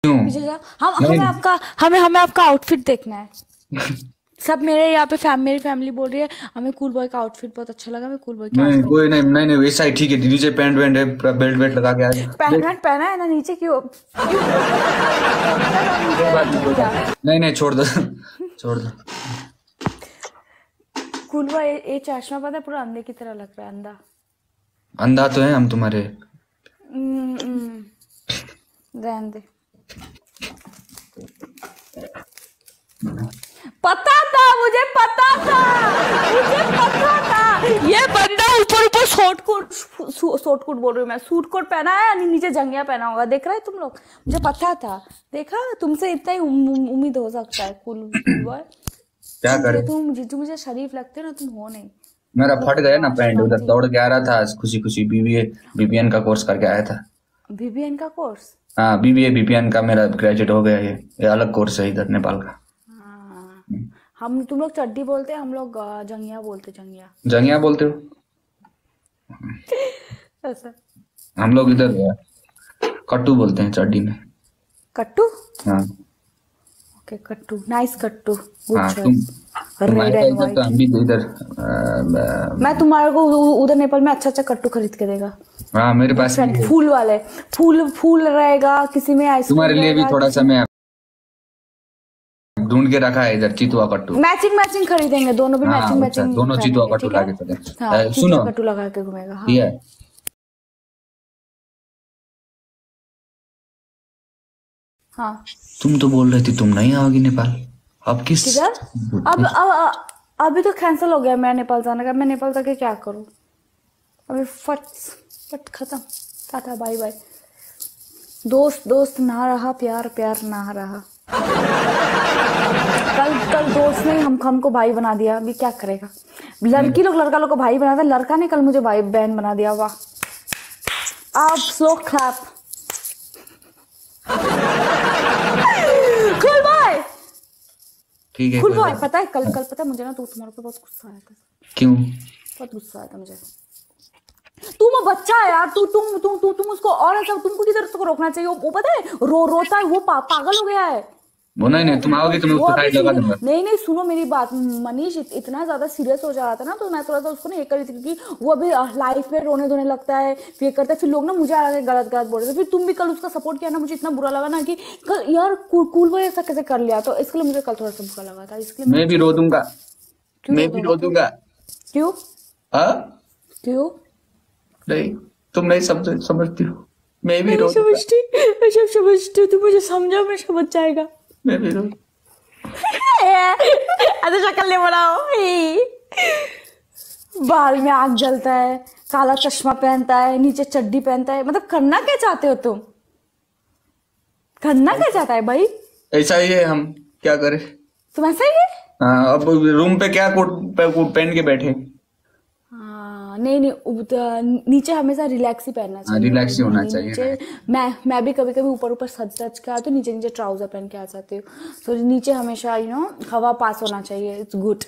क्यों? पीछे जा। हमें हमें आपका आउटफिट देखना है। सब मेरे यहाँ पे मेरी फैमिली बोल रही है हमें कूल बॉय का आउटफिट बहुत अच्छा लगा, हमें कूल बॉय के नहीं, आउटफिट। कोई नहीं, नहीं नहीं, वैसा ही ठीक है। नीचे पैंट वैंट है, पूरा बेल्ट वेल्ट लगा के आ जा। पैंट देख, वैंट पहना है ना, नीचे क्यों कोई बात नहीं, कोई बात नहीं। नहीं नहीं, छोड़ दो छोड़ दो। कूल बॉय ये चश्मा पता है पूरा अंधे की तरह लग रहा है, अंधा। अंधा तो है हम तुम्हारे। रहने दे। पता था, मुझे पता था, मुझे पता था ये बंदा ऊपर ऊपर शॉर्ट कोट बोल रही हूँ मैं, सूट कोट पहना है, नीचे जंगिया पहना होगा, देख रहे हैं तुम लोग, मुझे पता था। देखा, तुमसे इतना ही उम्मीद हो सकता है कूल बॉय। क्या करे? तुम मुझे शरीफ लगते हो ना, तुम हो नहीं। मेरा फट गया ना पैंट, उधर दौड़ के आ रहा था खुशी खुशी। बीबीएन का कोर्स करके आया था। बीबीएन का कोर्स? हाँ, बीबीएन का मेरा ग्रेजुएट हो गया। ये अलग कोर्स है इधर नेपाल का। तुम लोग चड्डी बोलते हैं, हम लोग जंगिया बोलते। जंगिया बोलते हो? ऐसा। हम लोग इधर कट्टू बोलते हैं चड्डी में। कट्टू? हाँ ओके, कट्टू, नाइस कट्टू। हाँ, तुम रेड एंड इधर तो हम भी इधर। मैं तुम्हारे को उधर नेपाल में अच्छा खट्टू खरीद के देगा। हाँ, मेरे पास फूल वाले, फूल रहेगा, किसी में आइसक्रीम। तुम्हारे लिए भी थोड़ा सा मैं ढूंढ के रखा है इधर, चितुआ कट्टू। मैचिंग खरीदेंगे दोनों भी। हाँ, मैचिंग दोनों चितुआ कट्टू लाके चले। सुनो, कट्टू लगा के घूमेगा। हाँ। ये हाँ, तुम तो बोल रही थी तुम नहीं आओगी नेपाल, अब किस? अभी तो कैंसिल हो गया मेरा नेपाल जाने का। मैं नेपाल जाके क्या करूं? अभी फट खत्म, टाटा बाय बाय। दोस्त ना रहा, प्यार ना रहा। कल दोस्त ने हमको भाई बना दिया, अभी क्या करेगा? लड़की लोग लड़का लोग को भाई बना दिया, लड़का ने कल मुझे भाई बहन बना दिया। वाह, आप स्लो क्लैप। कूल बॉय, ठीक है। कूल बॉय, पता है कल पता है मुझे ना, तो तुम्हारे ऊपर बहुत गुस्सा आया था। क्यों? बहुत गुस्सा आया था मुझे। तुम बच्चा है यार, तुम उसको, और ऐसा तुमको किधर उसको रोकना चाहिए। वो पता है रोता है, वो पागल हो गया है वो। नहीं, तुम आओगे तो मैं उसको साइड लगा दूंगा। नहीं, सुनो मेरी बात। मनीष इतना ज्यादा सीरियस हो जा रहा था ना, तो मैं थोड़ा सा उसको ना ये कर रही थी, क्योंकि वो अभी लाइफ में रोने धोने लगता है, फिर करता है, फिर लोग ना मुझे आगे गलत बोल रहे थे। फिर तुम भी कल उसका सपोर्ट किया ना, मुझे इतना बुरा लगा ना कि कल यार कूल बॉय ऐसा कैसे कर लिया, तो इसके लिए मुझे कल थोड़ा सा बुरा लगा था। इसके लिए मैं भी रो दूंगा। क्यों? क्यों नहीं, तुम नहीं समझती हो। मैं भी रो समझती, मैं सब समझती हूँ। तुम मुझे समझो, मैं समझ जाएगा। मैं भी रो। ऐसे शक्ल नहीं बनाओ। बाल में आग जलता है, काला चश्मा पहनता है, नीचे चड्डी पहनता है, मतलब करना क्या चाहते हो तुम? करना क्या चाहता है भाई? ऐसा ही है, हम क्या करें? तुम ऐसा ही है? हाँ, अब रूम पे क्या कोट पहन के बैठे? नहीं, नीचे हमेशा रिलैक्स ही पहनना चाहिए। रिलैक्स ही होना चाहिए। मैं भी कभी ऊपर सज के आती हूँ, नीचे ट्राउजर पहन के आ जाती हूँ। तो नीचे हमेशा हवा पास होना चाहिए। It's good.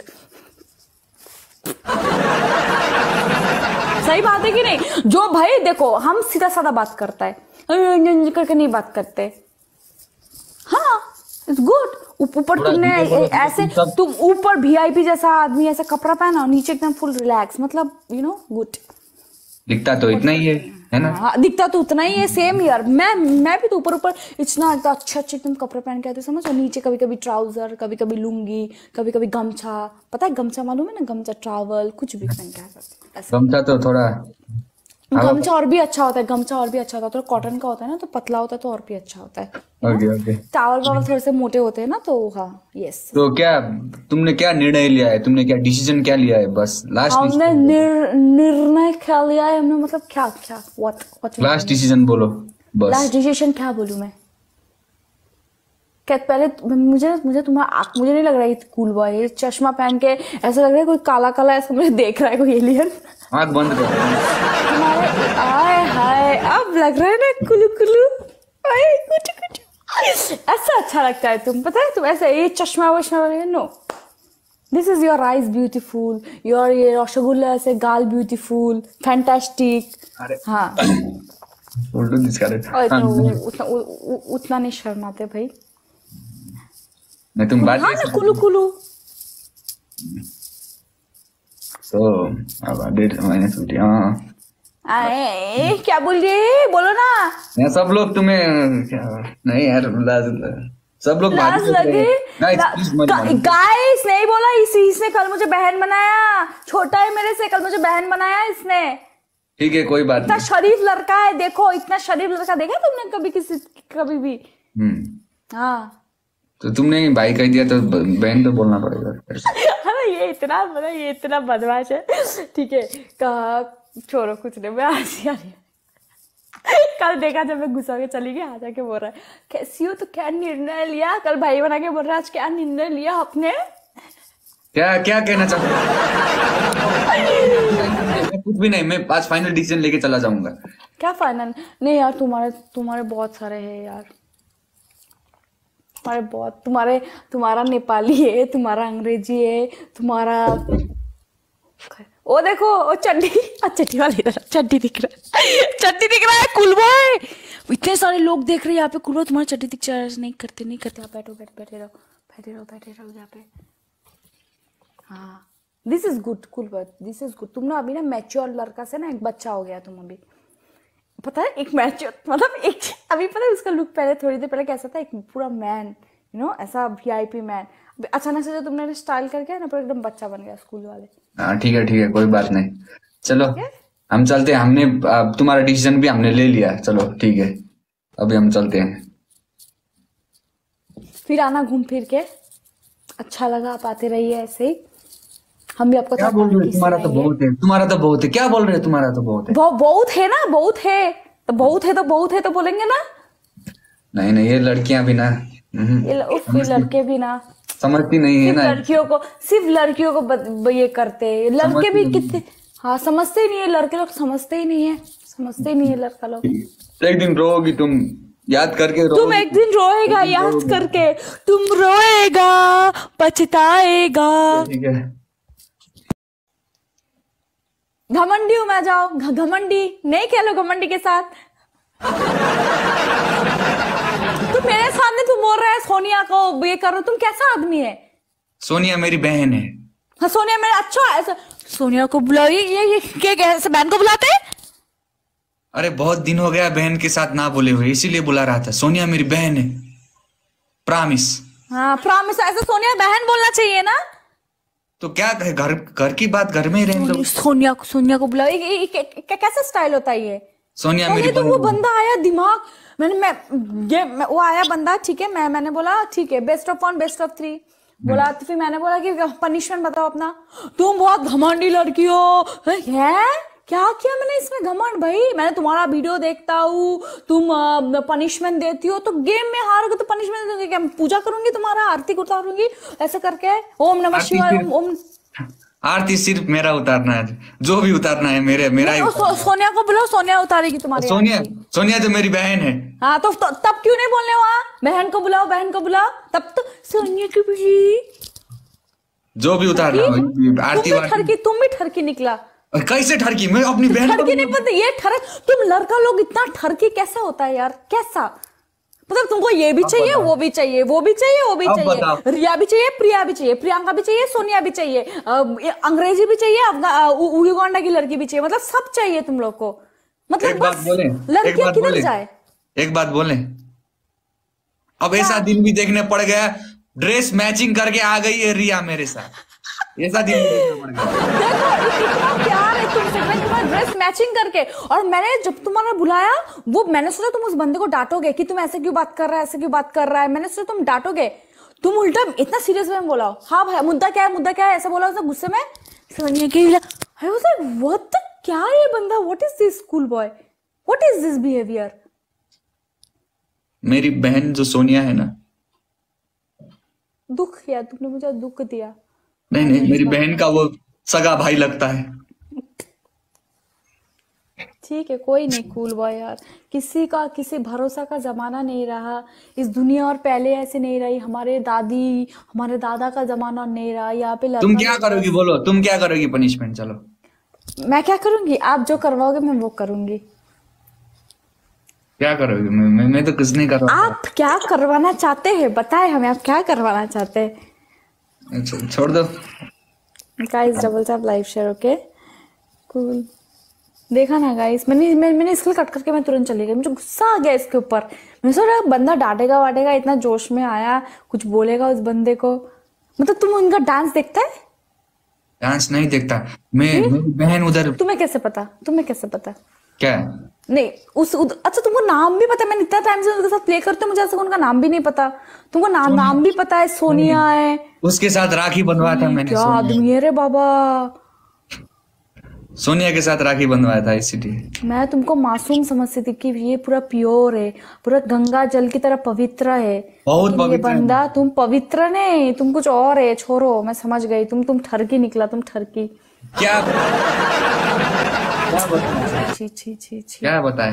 सही बात है कि नहीं? जो भाई देखो, हम सीधा साधा बात करता है, करके नहीं बात करते। हाँ, इट्स गुड। ऊपर तुमने ऐसे, तुम ऊपर वीआईपी जैसा आदमी ऐसा कपड़ा पहना, नीचे एकदम फुल रिलैक्स, मतलब गुड। दिखता तो इतना ही है ना? हाँ, दिखता तो उतना ही है। सेम यार, मैं भी तो ऊपर इतना अच्छे एकदम कपड़े पहन के आते, समझ। और नीचे कभी ट्राउजर, कभी लुंगी, कभी गमछा। पता है गमछा, मालूम है ना? गमछा, ट्रावल, कुछ भी पहन के आ सकते। गमछा तो थोड़ा, गमछा और भी अच्छा होता है। तो कॉटन का होता है ना, तो पतला होता है, तो और भी अच्छा होता है। ओके। टावल थोड़े से मोटे होते हैं ना, तो हाँ, यस। तो तुमने क्या निर्णय लिया है? तुमने क्या डिसीजन क्या लिया है? बस लास्ट हमने निर्णय क्या लिया है हमने, मतलब क्या व्हाट लास्ट डिसीजन बोलो बस। लास्ट डिसीजन क्या बोलूं मैं? क्या पहले मुझे नहीं लग रहा है कूल बॉय। चश्मा पहन के ऐसा लग रहा है कोई काला ऐसा मुझे देख रहा है, कोई एलियन। आँख बंद करो। आय हाय, अब लग रहा है ना कुलू। कुछ ऐसा अच्छा लगता है। तुम पता है, तुम ऐसे ये चश्मा no, this is your eyes beautiful, your ये रसगुल्ला ऐसे गाल ब्यूटीफुल, फैंटास्टिक। अरे हाँ, उल्टू दिस करे। और हाँ उतना नहीं शर्माते भाई। नहीं तुम बात हाँ ना, कुलू कुलू। तो अब 1.5 महीने छुट्टी। हाँ क्या बोल रहे, बोलो ना। यहाँ सब लोग तुम्हें क्या, नहीं यार सब लोग लाज लगे। गाइस नहीं बोला, इसने कल मुझे बहन बनाया, छोटा है मेरे से, कल मुझे बहन बनाया इसने। ठीक है कोई बात इतना नहीं। शरीफ लड़का है, देखो इतना शरीफ लड़का देखा तुमने कभी किसी, कभी भी? हाँ तो तुमने भाई कह दिया तो बहन तो बोलना पड़ेगा। अरे ये इतना बदमाश है। ठीक है, कहा छोड़ो कुछ नहीं, मैं आज कल देखा जब मैं गुस्सा के चली गई, आ जाके बोल रहा है कैसी हो, तो क्या निर्णय लिया? कल भाई बना के बोल रहा है आज क्या निर्णय लिया आपने? क्या क्या कहना चाहते हो? कुछ भी नहीं, मैं आज फाइनल डिसीजन लेके चला जाऊंगा। क्या फाइनल? नहीं यार, तुम्हारे बहुत सारे हैं यार, तुम्हारा नेपाली है, तुम्हारा अंग्रेजी है, तुम्हारा ओ देखो ओ चड्डी वाली चड्डी दिख रहा है कुल बॉय। इतने सारे लोग देख रहे हैं यहाँ पे, कुल तुम्हारा चड्डी दिख रहा है। नहीं करते आप बैठे रहो यहाँ पे। हाँ this is good cool boy, this is good. तुम ना अभी ना मैच्योर लड़का से ना एक बच्चा हो गया तुम अभी, पता है? एक मैच्योर मतलब एक अभी पता है उसका लुक पहले थोड़ी देर पहले कैसा था, एक पूरा मैन ऐसा VIP मैन। अचानक से जो तुमने स्टाइल करके है ना, पूरा एकदम बच्चा बन गया स्कूल वाले। हाँ ठीक है कोई बात नहीं, चलो हम चलते हैं। हमने तुम्हारा डिसीजन भी हमने ले लिया, चलो ठीक है अभी हम चलते हैं। फिर आना घूम फिर के, अच्छा लगा, आप आते रहिए ऐसे ही, हम भी आपको क्या बोल रहे हो? तुम्हारा तो बहुत है, क्या बोल रहे हो? तुम्हारा तो बहुत है। बहुत है ना, बहुत है तो बोलेंगे ना। नहीं ये लड़कियां भी ना, ये लड़के भी ना समझती नहीं है ना, सिर्फ लड़कियों को ये करते हैं। लड़के भी कितने, हाँ समझते ही नहीं है लड़के लोग, समझते ही नहीं है लड़का लोग। एक दिन रोगी तुम, याद करके तुम एक दिन रोएगा, याद करके तुम रोएगा, पछताएगा। ठीक है घमंडी हूं मैं, जाओ घमंडी नहीं खेलो घमंडी के साथ। तुम मेरे सामने तुम बोल रहा है सोनिया को ये करो, तुम कैसा आदमी है? सोनिया मेरी बहन है। हाँ सोनिया मेरा, अच्छा ऐसा सोनिया को बुलाओ, ये क्या कैसे बहन को बुलाते हैं? अरे बहुत दिन हो गया बहन के साथ ना बोले हुए, इसीलिए बुला रहा था। सोनिया मेरी बहन है, प्रॉमिस। हाँ प्रॉमिस, ऐसा सोनिया बहन बोलना चाहिए ना। तो क्या कहे, घर की बात घर में ही रहने दो। सोनिया को बुलाओ, कैसा स्टाइल होता है ये? सोनिया मेरी तो वो बंदा आया दिमाग, वो आया बंदा, ठीक है, मैंने बोला ठीक है बेस्ट ऑफ 1 बेस्ट ऑफ 3 बोला, तो फिर मैंने बोला कि पनिशमेंट बताओ अपना। तुम बहुत घमंडी लड़की हो है, क्या किया मैंने इसमें घमंड? भाई मैंने तुम्हारा वीडियो देखता हूँ, तुम पनिशमेंट देती हो, तो गेम में हारोगे तो पनिशमेंट दोगे क्या? पूजा करूंगी, तुम्हारा आरती उतारूंगी ऐसा करके, ओम नमः शिवाय ओम। आरती सिर्फ मेरा उतारना है, जो भी उतारना है मेरा ही। सोनिया को बुलाओ, सोनिया उतारेगी तुम्हारी। सोनिया तो मेरी बहन है। हाँ तो तब क्यों नहीं बोलने वहाँ? बहन को बुलाओ, तब तो सोनिया की भी जो भी उतारना हो। आरती तुम भी ठरकी निकला। कैसे ठरकी? मैं अपनी बहन ठरकी नहीं पता, ये ठरक तुम लड़का लोग इतना ठरकी कैसे होता है यार? कैसा मतलब तुमको ये भी चाहिए, वो भी चाहिए, वो भी चाहिए, रिया भी चाहिए, प्रिया भी चाहिए, प्रियंका भी चाहिए, सोनिया भी चाहिए, अंग्रेजी भी चाहिए, युगांडा की लड़की भी चाहिए, मतलब सब चाहिए तुम लोग को। मतलब बस लड़कियां किधर जाए? एक बात बोले, अब ऐसा दिन भी देखने पड़ गया, ड्रेस मैचिंग करके आ गई है रिया मेरे साथ, ऐसा दिन भी देखना पड़ गया। देखो इतना प्यार है तुमसे, मैं तुम्हारा ड्रेस मैचिंग करके, और मैंने जब तुम्हारा बुलाया वो मैंने सोचा तुम उस बंदे को डांटोगे कि तुम ऐसे क्यों बात कर रहा है, मैंने सोचा तुम डांटोगे, तुम उल्टा इतना सीरियस में बोला। हाँ भाई मुद्दा क्या है ऐसा बोला उसने गुस्से में। सोनिया के I was like what the, क्या ये बंदा, what is this school boy, what is this behaviour? मेरी बहन जो सोनिया है ना, दुख किया तुमने, मुझे दुख दिया। नहीं मेरी बहन का वो सगा भाई लगता है। ठीक है कोई नहीं कूल बॉय यार, किसी भरोसा का जमाना नहीं रहा इस दुनिया, और पहले ऐसे नहीं रही, हमारे दादा का जमाना नहीं रहा यहाँ पे। तुम क्या करोगी बोलो, तुम क्या करोगी पनिशमेंट? चलो मैं क्या करूंगी? आप जो करवाओगे मैं वो करूंगी। क्या करोगे? मैं तो कुछ नहीं कर रहा आप क्या करवाना चाहते हैं बताए हमें, आप क्या करवाना चाहते हैं? हूँ। छोड़ दो। Guys double tap live share, okay cool. देखा ना गाइस, मैंने इसलिए कट करके मैं तुरंत चली गई, मुझे गुस्सा आ गया इसके ऊपर। मैंने सोचा बंदा डांटेगा वाटेगा, इतना जोश में आया, कुछ बोलेगा उस बंदे को। मतलब तुम उनका डांस देखता है? डांस नहीं देखता मैं। मेरी बहन उधर। तुम्हें कैसे पता? तुम्हें कैसे पता? क्या? नहीं अच्छा तुमको नाम भी पता है? मैंने इतना टाइम से उनके साथ प्ले करते हो, मुझे ऐसा उनका नाम भी नहीं पता। तुमको नाम भी पता है? सोनिया है, उसके साथ राखी बंधवाया था मैंने। क्या आदमी है रे बाबा। सोनिया के साथ राखी बंधवाया था इसीलिए। मैं तुमको मासूम समझती थी कि ये पूरा प्योर है, पूरा गंगा जल की तरह पवित्र है। बहुत लेकिन ये पवित्र है। बंदा, तुम पवित्र नहीं, तुम कुछ और है। छोड़ो, मैं समझ गई, तुम ठरकी निकला, तुम ठरकी। क्या बताए? छी छी छी छी, क्या बताए?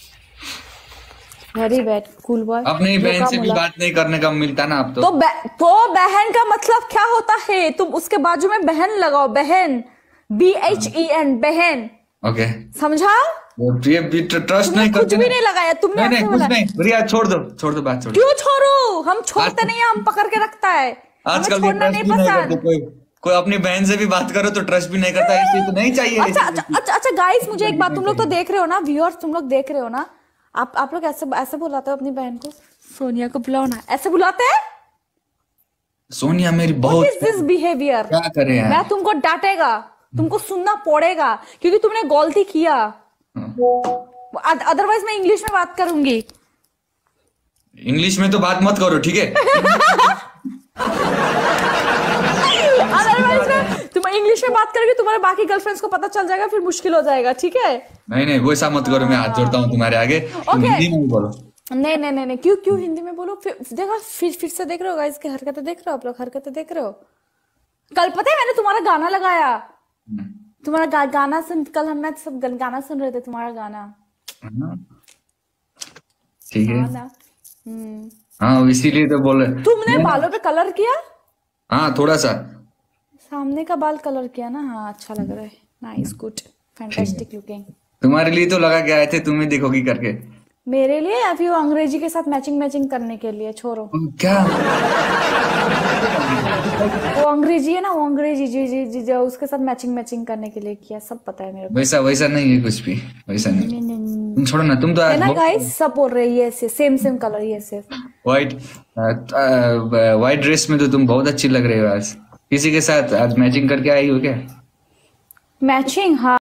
Very bad cool boy. अपनी बहन से भी बात नहीं करने का मिलता ना अब तो। तो बहन का मतलब क्या होता है? तुम उसके बाजू में बहन लगाओ, बहन, BHEN, बहन। ओके, समझा? ये भी ट्रस्ट नहीं कुछ करते भी ना। नहीं लगाया तुमने, नहीं ऐसे कुछ बोला। नहीं। रिया छोड़ दो बात छोड़ दो। क्यों छोड़ो? हम छोड़ते नहीं है, हम पकड़ के रखता है। हमें आजकल ये छोड़ना ट्रस्ट नहीं भी नहीं करते। पसंद। कोई अपनी बहन से भी बात करो तो ट्रस्ट भी नहीं करता। ऐसी तो नहीं चाहिए। अच्छा गाइस, मुझे एक बात, तुम लोग तो देख रहे हो ना, व्यूअर्स तुम लोग देख रहे हो ना, आप लोग ऐसे बुलाते हो अपनी बहन को? सोनिया को बुलाओ ना, ऐसे बुलाते हैं? सोनिया मेरी What बहुत। is this behavior? क्या करे यार? मैं तुमको डांटेगा, तुमको सुनना पड़ेगा, क्योंकि तुमने गलती किया। अदरवाइज मैं इंग्लिश में बात करूंगी। इंग्लिश में तो बात मत करो, ठीक है? अदरवाइज में तुम इंग्लिश में बात करोगे, तुम्हारे बाकी गर्लफ्रेंड्स को पता चल जाएगा, फिर मुश्किल हो जाएगा, ठीक है? नहीं वैसा मत करो। मैं हाथ जोड़ता हूँ तुम्हारे आगे। तुम Okay. हिंदी में बोलो। नहीं, क्यों हिंदी में बोलो? देखा, फिर से देख रहे हो गाइस की हरकतें, देख रहे हो आप लोग, हरकतें देख रहे हो? कल पता है मैंने तुम्हारा गाना लगाया, तुम्हारा गाना सुन, कल हम सब गाना सुन रहे थे, तुम्हारा गाना। ठीक है। हाँ ना? हाँ, इसीलिए तो बोले। तुमने बालों पे कलर किया? हाँ, थोड़ा सा। सामने का बाल कलर किया ना? हाँ, अच्छा लग रहा है। Nice, good, fantastic looking. तुम्हारे लिए तो लगा के आए थे, तुम ही देखोगी करके। मेरे लिए या फिर वो अंग्रेजी के साथ मैचिंग करने के लिए? छोड़ो, क्या? वो अंग्रेजी है ना, वो अंग्रेजी जी उसके साथ मैचिंग करने के लिए किया, सब पता है मेरे को। वैसा नहीं है कुछ भी। वैसा नहीं। तुम छोड़ो ना, तुम तो है ना आज गाइस, सब बोल रहे हैं ये सेम कलर, ये सिर्फ व्हाइट ड्रेस में तो तुम बहुत अच्छी लग रही हो आज। किसी के साथ आज मैचिंग करके आई हो क्या? मैचिंग? हाँ।